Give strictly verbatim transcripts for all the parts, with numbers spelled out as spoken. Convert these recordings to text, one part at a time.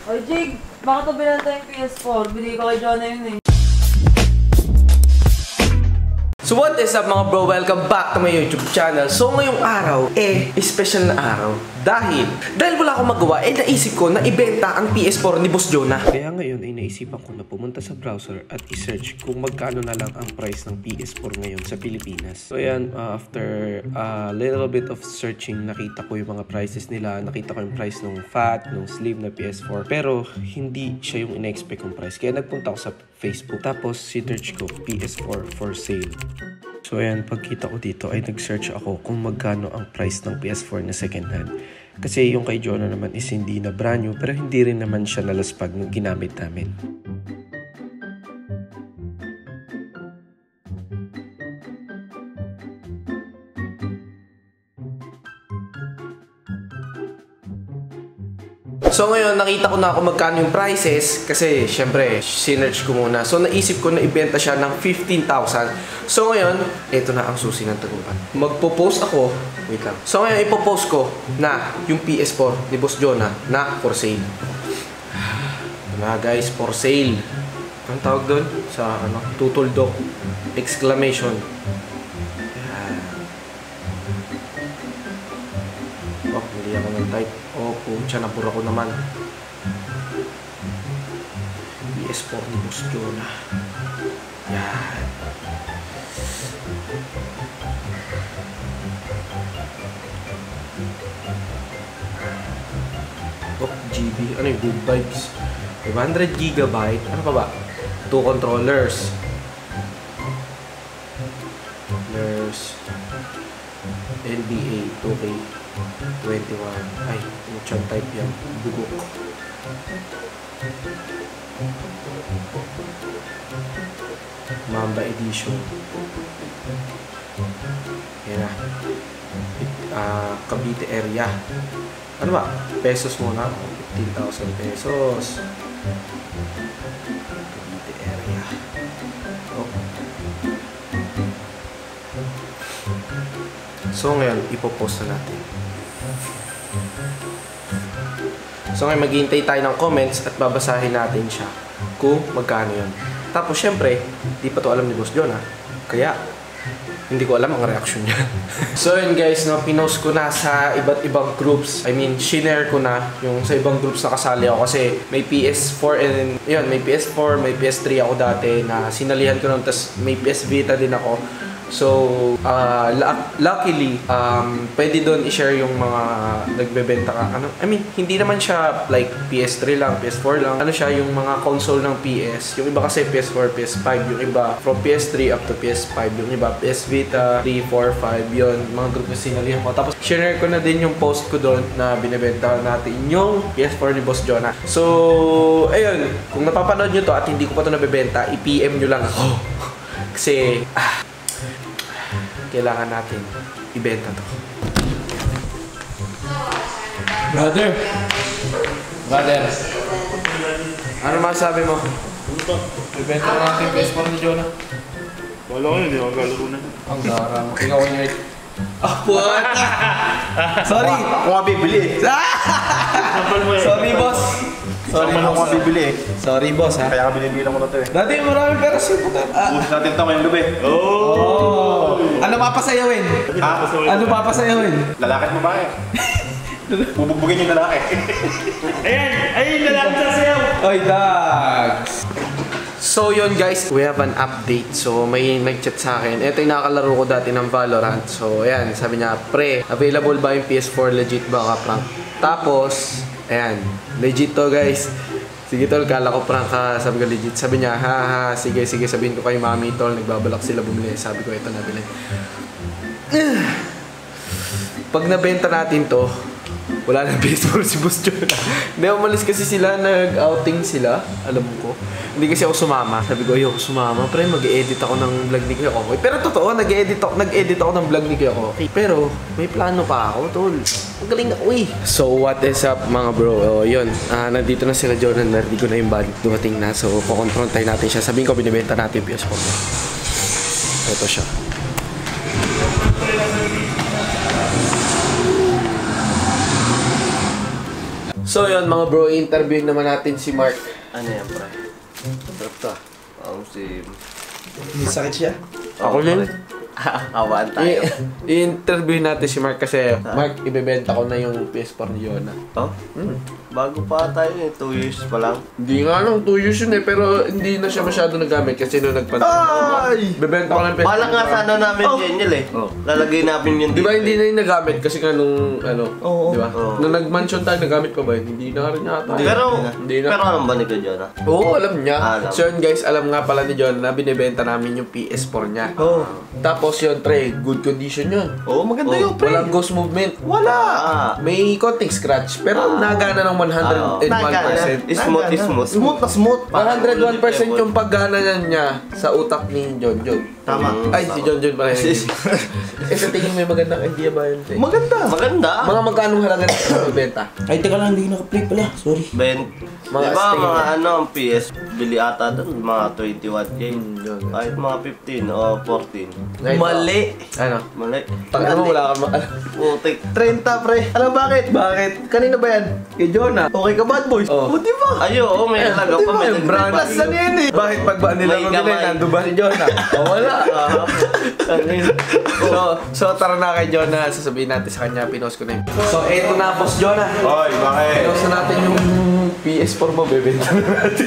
Oy, Jake, bakit ito binanta yung P S four? Binigay ko kay Jonah yun eh. So what is up mga bro? Welcome back to my YouTube channel. So ngayong araw, eh, special na araw. Dahil, dahil wala akong magawa, eh naisip ko na ibenta ang P S four ni Boss Jonah. Kaya ngayon ay naisipan ko na pumunta sa browser at i-search kung magkano na lang ang price ng P S four ngayon sa Pilipinas. So ayan, uh, after a uh, little bit of searching, nakita ko yung mga prices nila. Nakita ko yung price ng fat, ng slim na P S four. Pero hindi siya yung ina-expect kong price. Kaya nagpunta ako sa Facebook. Tapos si-search ko P S four for sale. So ayan, pagkita ko dito ay nag-search ako kung magkano ang price ng P S four na second hand. Kasi yung kay Jonah naman is hindi na brand new, pero hindi rin naman siya nalaspag nung ginamit namin. So ngayon, nakita ko na ako magkano yung prices kasi syempre, sinerch ko muna. So naisip ko na ibenta siya ng fifteen thousand. So ngayon, ito na ang susi ng taguan. Magpo-post ako, wait lang. So ngayon, ipopost ko na yung P S four ni Boss Jonah na for sale. Ito na guys, for sale. Anong tawag doon? Sa ano? Tutuldok. Exclamation. Oh, hindi ako nag-type. Oh, pucha, napura ko naman. P S four ni Boss Jonah. Yan. Oh, G B. Ano yung good vibes? five hundred gigabyte. Ano pa ba? Two controllers. There's N B A two K twenty-one. Ay, muchang type yan. Bugok. Mamba Edition. Yan na. Uh, Cavite area. Ano ba? Pesos muna. fifteen thousand pesos. Cavite area. Oh. So ngayon, ipopost na natin. So ngayon, maghihintay tayo ng comments at babasahin natin siya kung magkano yun. Tapos syempre, di pa to alam ni Boss Jonah. Kaya, hindi ko alam ang reaction niya. So yun guys, no, pinost ko na sa iba't ibang groups. I mean, shinare ko na yung sa ibang groups na kasali ako. Kasi may P S four and yun, may P S four, may P S three ako dati na sinalihan ko nun. Tapos may P S Vita din ako. So, uh, luckily, um, pwede doon i-share yung mga nagbebenta ka. Ano? I mean, hindi naman siya like P S three lang, P S four lang. Ano siya, yung mga console ng P S. Yung iba kasi P S four, P S five. Yung iba from P S three up to P S five. Yung iba P S Vita, three, four, five. Yun, mga group na sinalihan ko. Tapos, share ko na din yung post ko doon na binibenta natin yung P S four ni Boss Jonah. So, ayun. Kung napapanood nyo to at hindi ko pa to nabibenta, i-P M nyo lang ako. Kasi, ah, kailangan natin ibenta to. Brother! Brother! Ano masabi mo? Ibenta na natin yung P S four ni Jonah. Wala ko yun, hindi ako kalaro na. Ang gara mo. Ikaw yung right. Ah, puwat! Sorry! Ako nga bibili eh. Sorry, boss! Sorry, ako nga bibili eh. Sorry, boss, ha? Kaya ka binibilang ko na to eh. Dati maraming pera siya po. Ubus natin ito ngayong gabi. Oh! Ano papasayawin? Ha? Ano papasayawin? Lalaki at babae. Bubugbugin yung lalaki. Ayan! Ayun! Lalaki sa sayaw! Oy, Dags! So yun guys, we have an update. So may nag-chat sa akin. Ito yung nakakalaro ko dati ng Valorant. So ayan, sabi niya, pre, available ba yung P S four? Legit ba ka, prank? Tapos, ayan, legit to guys. Sige tol, kala ko prank ka. Sabi ko legit. Sabi niya, ha ha, sige sige, sabihin ko kay mami tol, nagbabalak sila bumili. Sabi ko, ito nabili. Pag nabenta natin to, wala nang P S four si Boss Jonah. Hindi, umalis kasi sila, nag-outing sila, alam ko. Hindi kasi ako sumama. Sabi ko, ayoko sumama. Pre, mag-edit ako ng vlog ni Kuya Kokoy. Pero totoo, nag-edit ako, nag-edit ako ng vlog ni Kuya Kokoy. Pero, may plano pa ako, tol. Ang galing ako eh. So, what is up mga bro? Oh, yun. Uh, nandito na sila Jordan. Nerdy ko na yung balik. Dumating na. So, kukonfront tayo natin siya. Sabihin ko, binibenta natin yung P S four. Ito siya. So yun mga bro, interview naman natin si Mark. Ano yan, pre? Sarap to. Um, si... May sakit siya. Ako din. Awaan tayo. I-interview natin si Mark kasi Mark, ibebenta ko na yung P S four ni Jonah. Oh? Hmm. Bago pa tayo eh. Two years pa lang. Hindi nga lang, two years yun eh, pero hindi na siya masyado nagamit kasi nung nagpandemic. Ay! Bebenta ko ng P S four. Bala nga sana namin oh. Genial eh. Oh. Lalagay namin yun Di ba hindi na yung nagamit kasi nga nung ano, Oo. di ba? Oo. Nung nag-mansion tayo, nagamit pa ba yun? Hindi na rin yata. Pero, Hindi na. pero alam ba ni Jonah? Oo, alam niya. Alam. So yun guys, alam nga pala ni John na binibenta namin yung P S four niya. Oo. Tapos yun, pre, good condition yun. Oo, maganda yun, pre. Walang ghost movement. Wala! Ah. May konting scratch, pero nagana ng one hundred one percent. Smooth, smooth. Smooth na smooth. one hundred one percent yung paggana niya sa utak ni John John. Tama. Ay, si John John pala yun. Eh, sa tingin may magandang idea ba yun? Te? Maganda. Maganda. Mga magkanong halaga na ibenta? Ay, teka lang, hindi naka-play pala. Sorry. Ben, Mga diba stay mga na. ano, ang P S, bili ata doon, mga twenty-one K. Hmm, yun. Kahit mga fifteen o fourteen. Right. Mali. Ano? Mali. Pag ano, wala ka ma- Putik. thirty, pre. Alam bakit? Bakit? Kanina ba yan? Kay Jonah. Okay ka, bad boys? Oh. O, di ba? Ayo, oh, may halaga Di pa. ba? May Brand brand. plus na yan eh. Bakit pag ba nila May mabili, gamay. nandun ba si Jonah? O wala. so, so tara na kay Jonah, sasabihin natin sa kanya, pinost ko na yun. So eto na, Boss Jonah. Oy, bakit? Pinost na natin yung P S four mo, bebenta na natin.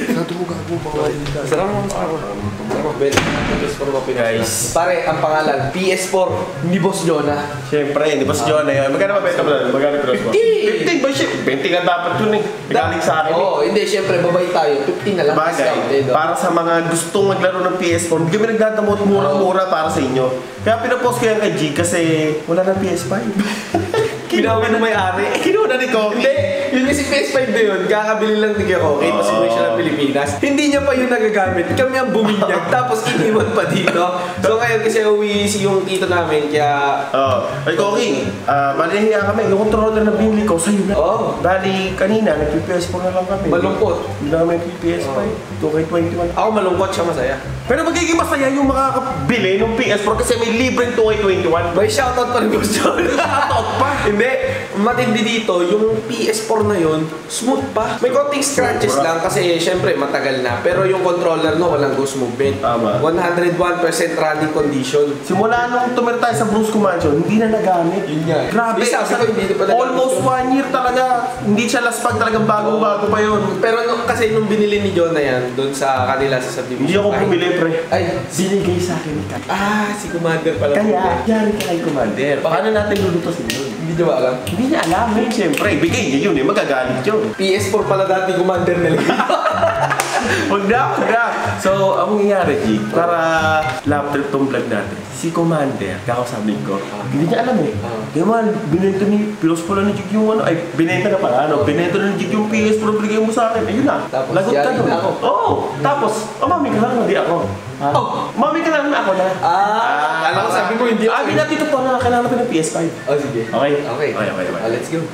Sarap mo, sarap mo. Sarap mo, bebenta natin yung P S four mo, guys. Pare, ang pangalan, P S four ni Boss Jonah. Siyempre, hindi ba si Jonah yun? Magkano ba benta mo na? Magkano pinos mo? fifteen ba siya? twenty nga dapat yun eh. Galing sa akin eh. Oo, hindi, syempre, babay tayo. fifteen na lang. discount, eh, Bagay, no? para sa mga gustong maglaro ng P S four, hindi kami nagdadamot mura-mura para sa inyo. Kaya pinapost ko yan kay G kasi wala na P S five. Kinuha na may-ari. Kinuha ni Koki. Hindi, yung kasi P S five na yun, kakabili lang ni Koki, Oo. pasimuwi siya ng Pilipinas. Hindi niya pa yung nagagamit, kami ang buminyag, tapos iniwan pa dito. So ngayon kasi uwi si yung tito namin, kaya... Oh, ay Koki, ah, bali nahiya kami. Yung controller na binili ko, sa'yo na. Oo. Bali, kanina, nag-P S four na lang kami. Malungkot. Hindi na kami P S five. two K twenty-one. Ako malungkot siya, masaya. Pero magiging masaya yung makakabili ng P S four kasi may libreng two K twenty-one. May shoutout pa rin Boss John. Shoutout pa? Hindi. Matindi dito, yung P S four na yun, smooth pa. May konting scratches lang kasi syempre matagal na. Pero yung controller no, walang ghost movement. Tama. one hundred one percent running condition. Simula nung tumira tayo sa Brusco Mansion, hindi na nagamit. Yun nga. Grabe. Di, sabi ko, hindi na pa nagamit Almost yun. one year talaga. Hindi siya laspag talagang bagong-bago pa yun. Pero no, kasi nung binili ni John na yan, doon sa kanila sa subdivision. Hindi ako ay- bumili, pre. Ay, Binigay sa akin ni Kat. ah, si Commander pala. Kaya, yari ka kay Commander. Paano natin lulutusin yun? Hindi niyo ba alam? Hindi niya alam eh. Siyempre, bigay niya yun eh. Magagalit yun. P S four pala dati Commander nila. Huwag na, huwag na. So, ang mangyayari, G, para lap trip tong vlog natin, si Commander, kakausapin ko, hindi niya alam eh. Kaya man, binenta ni, pilos pala ni Jig yung ano, ay, binenta na pala, ano, binenta na ni Jig yung P S four, bigay mo sa akin. Ayun na, Tapos, lagot ka yari doon. na ako. Oo, tapos, oh, mami ka lang, hindi ako. Ha? Oh. Mami ka lang, ako na. Ah, alam ko sabi mo hindi Ah, hindi natin ito pa na kailangan natin ng P S five. Oh, sige. Okay? Okay. Okay, okay, okay. Ah, let's go.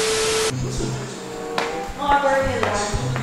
Mga formula.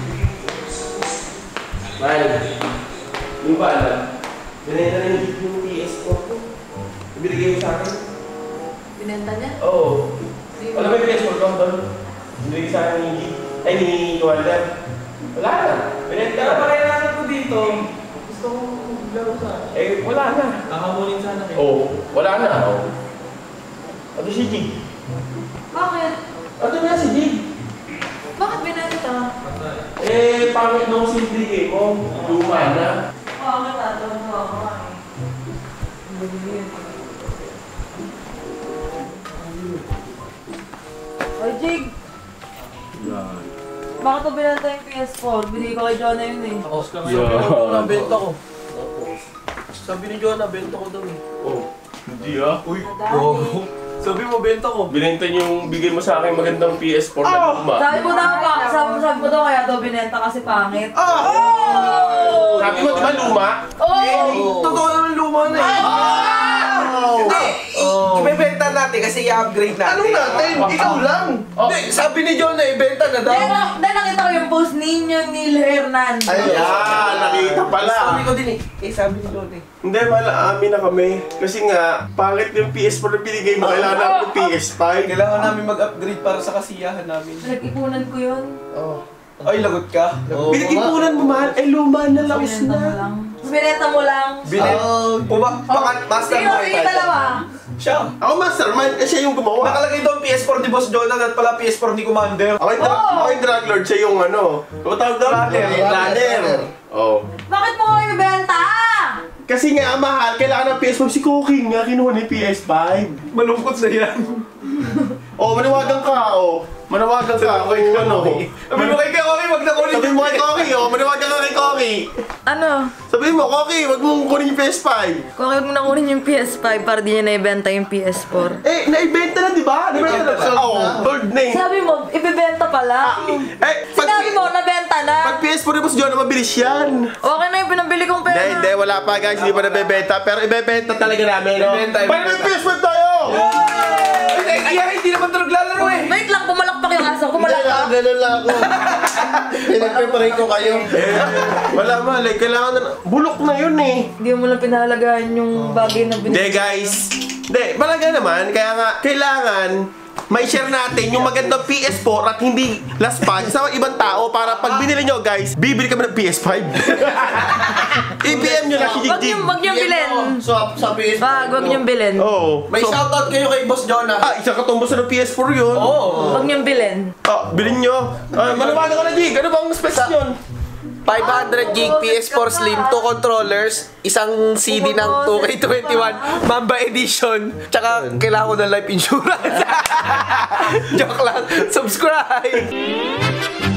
Mahal, yung ba alam? Binenta na ni Jig yung P S four ko. Ibinigay mo sa akin. Binenta niya? Oo. Wala ba yung P S four ko doon? Binigay sa akin ni G. Ay, ni Commander. Wala na. Binenta na. Pakailangan ko dito. Gusto ko maglaro sa... Eh, wala na. Kakamunin sana kayo. Oo. Wala na. Oo. Ano si G? Bakit? Ano na si G? Bakit binenta? Eh, pangit na ako sindigay mo. Luma na. Bakit tatawag mo ako nga eh. Ay, Jig! Bakit ko binenta yung P S four? Binigay ko kay Jonah yun eh. Oscar, Yeah. sabi ko na benta ko. Sabi ni John na benta ko daw eh. Oh. Hindi ah. Uy. Nadali. Sabi mo benta ko. Binenta niyo yung bigay mo sa akin magandang P S four na luma. Sabi ko na pa, sabi, sabi ko daw kaya daw binenta kasi pangit. Oh! Sabi mo, di ba luma? Oh! Totoo naman luma na eh. Hindi! Oh. Oh. Ibebenta natin kasi i-upgrade natin. Anong natin? Ikaw lang! Hindi, sabi ni John na ibenta na daw. Dahil dahil nakita ko yung post ninyo ni Hernando. Ayun. Yan, nakita pala. Sabi ko din eh. Eh, sabi ni John eh. Hindi, mala, amin na kami. Kasi nga, pangit yung P S four na binigay mo, kailangan namin yung P S five. Kailangan namin mag-upgrade para sa kasiyahan namin. Nag-ipunan ko yun. Ay, lagot ka. Oo, Pinag-ipunan mo man, ay luma na laos Binenta mo na. lang. Binenta mo lang. Binet. Oh. Puma, pakat, master Sino mo yung dalawa? Siya. Ako mastermind, eh siya yung gumawa. Nakalagay doon P S four ni Boss Jonah at pala P S four ni Commander. Ako yung, dra- Oo. ako yung drug lord, siya yung ano. Ano tawag doon? Runner. Runner. Oh. Bakit mo kami bibenta? Kasi nga, mahal, kailangan ng P S five. Si Cooking nga, kinuha ni P S five. Malungkot na yan. Oh, manawagan ka, oh. Manawagan ka, kay ano. Sabi mo kay Koki, wag na kunin. Sabi mo kay Koki, oh. Manawagan ka kay Koki. Ano? Sabi mo, Koki, wag mong kunin yung P S five. Kung huwag mo na kunin yung P S five para di niya naibenta yung P S four. Eh, naibenta na, di ba? Naibenta na. Sold na. Oo, sold na eh. Sabi mo, ibibenta pala. Eh, pag, Sinabi mo, nabenta na. pag P S four mo si John, mabilis yan. Okay na yung pinabili kong pera. Hindi, hindi, wala pa guys, hindi pa nabebenta. Pero ibebenta talaga namin, no? Ibebenta, Paano may P S five tayo? Ay, ay, hindi naman ito naglalaro eh. Wait lang, pumalakpak yung aso. Hindi, Pumalakpak. ganun lang ako. Pinag-prepare ko kayo. Wala mali, kailangan na, bulok na yun eh. Hindi mo lang pinahalagaan yung bagay na Hindi binili. guys, hindi, malaga naman, kaya nga, kailangan, may share natin yung magandang P S four at hindi last patch sa ibang tao para pag binili nyo guys, bibili kami ng P S five. I-P M nyo na si Wag Jigjig. niyong, wag niyong bilhin. So, sa P S Wag, wag niyong bilhin. Oo. May So, shoutout kayo kay Boss Jonah. ah, isa katumbos na ng P S four yun. Oo. Wag niyong bilhin. Ah, bilhin nyo. Ah, manawagan ka na, Jig. Ano bang specs yun? five hundred gig P S four Slim, two controllers, isang C D ng two K twenty-one, Mamba Edition, tsaka kailangan ko ng life insurance. Joke lang. Subscribe!